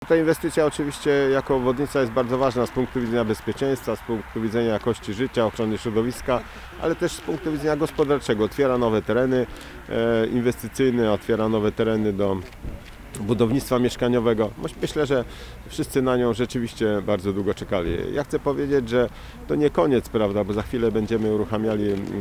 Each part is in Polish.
Ta inwestycja oczywiście jako obwodnica jest bardzo ważna z punktu widzenia bezpieczeństwa, z punktu widzenia jakości życia, ochrony środowiska, ale też z punktu widzenia gospodarczego. Otwiera nowe tereny inwestycyjne, otwiera nowe tereny do budownictwa mieszkaniowego. Myślę, że wszyscy na nią rzeczywiście bardzo długo czekali. Ja chcę powiedzieć, że to nie koniec, prawda, bo za chwilę będziemy uruchamiali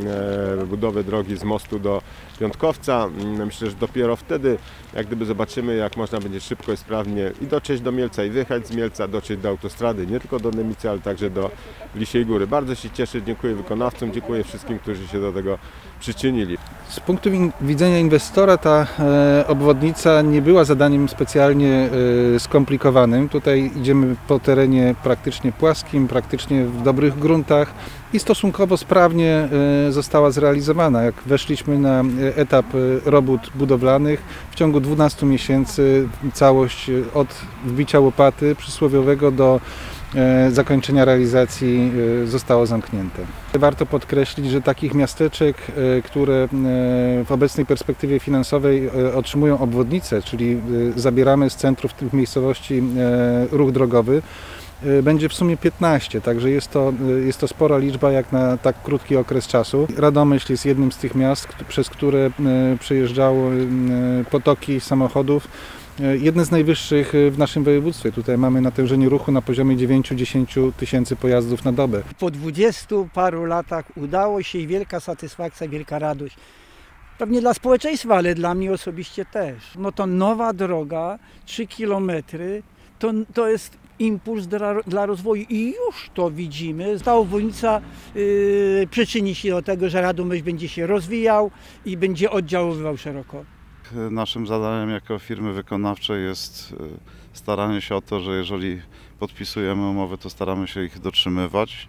budowę drogi z mostu do Piątkowca. Myślę, że dopiero wtedy, jak gdyby zobaczymy, jak można będzie szybko i sprawnie i dotrzeć do Mielca i wyjechać z Mielca, dotrzeć do autostrady, nie tylko do Nemicy, ale także do Lisiej Góry. Bardzo się cieszę, dziękuję wykonawcom, dziękuję wszystkim, którzy się do tego przyczynili. Z punktu widzenia inwestora ta obwodnica nie była zadaniem specjalnie skomplikowanym. Tutaj idziemy po terenie praktycznie płaskim, praktycznie w dobrych gruntach i stosunkowo sprawnie została zrealizowana. Jak weszliśmy na etap robót budowlanych, w ciągu 12 miesięcy całość od wbicia łopaty przysłowiowego do zakończenia realizacji zostało zamknięte. Warto podkreślić, że takich miasteczek, które w obecnej perspektywie finansowej otrzymują obwodnicę, czyli zabieramy z centrów tych miejscowości ruch drogowy, będzie w sumie 15, także jest to spora liczba jak na tak krótki okres czasu. Radomyśl jest jednym z tych miast, przez które przejeżdżały potoki samochodów. Jedne z najwyższych w naszym województwie. Tutaj mamy natężenie ruchu na poziomie 9-10 tysięcy pojazdów na dobę. Po 20 paru latach udało się i wielka satysfakcja, wielka radość. Pewnie dla społeczeństwa, ale dla mnie osobiście też. No to nowa droga, 3 kilometry, to jest impuls dla rozwoju i już to widzimy. Ta obwodnica przyczyni się do tego, że Radomyśl będzie się rozwijał i będzie oddziaływał szeroko. Naszym zadaniem jako firmy wykonawczej jest staranie się o to, że jeżeli podpisujemy umowy, to staramy się ich dotrzymywać.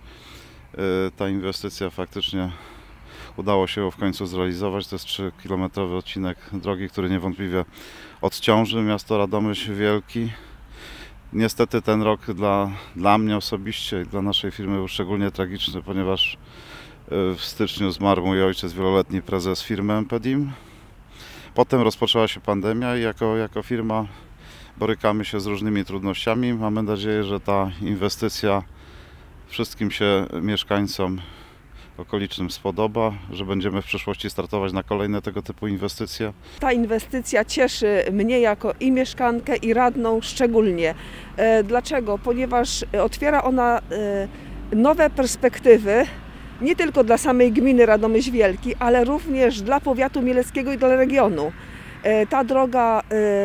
Ta inwestycja faktycznie udało się w końcu zrealizować. To jest 3-kilometrowy odcinek drogi, który niewątpliwie odciąży miasto Radomyśl wielki. Niestety ten rok dla mnie osobiście i dla naszej firmy był szczególnie tragiczny, ponieważ w styczniu zmarł mój ojciec, wieloletni prezes firmy Empedim. Potem rozpoczęła się pandemia i jako firma borykamy się z różnymi trudnościami. Mamy nadzieję, że ta inwestycja wszystkim się mieszkańcom okolicznym spodoba, że będziemy w przyszłości startować na kolejne tego typu inwestycje. Ta inwestycja cieszy mnie jako i mieszkankę, i radną szczególnie. Dlaczego? Ponieważ otwiera ona nowe perspektywy nie tylko dla samej gminy Radomyśl Wielki, ale również dla powiatu mieleckiego i dla regionu. Ta droga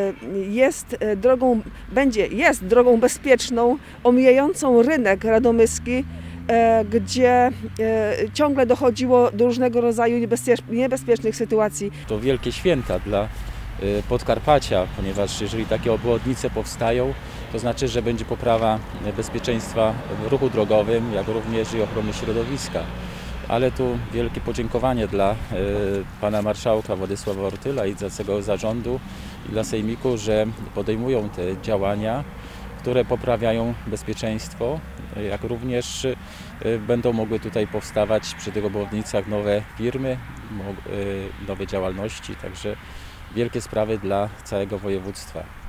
jest drogą bezpieczną, omijającą rynek radomyski, gdzie ciągle dochodziło do różnego rodzaju niebezpiecznych sytuacji. To wielkie święta dla Podkarpacia, ponieważ jeżeli takie obwodnice powstają, to znaczy, że będzie poprawa bezpieczeństwa w ruchu drogowym, jak również i ochrony środowiska. Ale tu wielkie podziękowanie dla pana marszałka Władysława Ortyla i całego zarządu i dla sejmiku, że podejmują te działania, które poprawiają bezpieczeństwo, jak również będą mogły tutaj powstawać przy tych obwodnicach nowe firmy, nowe działalności, także wielkie sprawy dla całego województwa.